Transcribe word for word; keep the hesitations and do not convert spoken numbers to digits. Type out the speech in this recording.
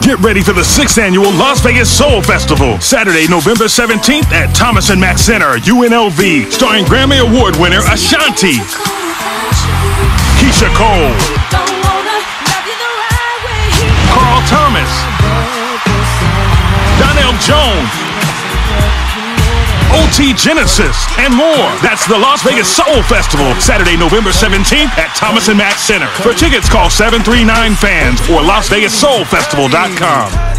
Get ready for the sixth Annual Las Vegas Soul Festival, Saturday, November seventeenth at Thomas and Mack Center, U N L V, starring Grammy Award winner Ashanti, Keyshia Cole, Carl Thomas, Donell Jones, O T Genasis, and more. That's the Las Vegas Soul Festival, Saturday, November seventeenth at Thomas and Mack Center. For tickets, call seven three nine fans or las vegas soul festival dot com.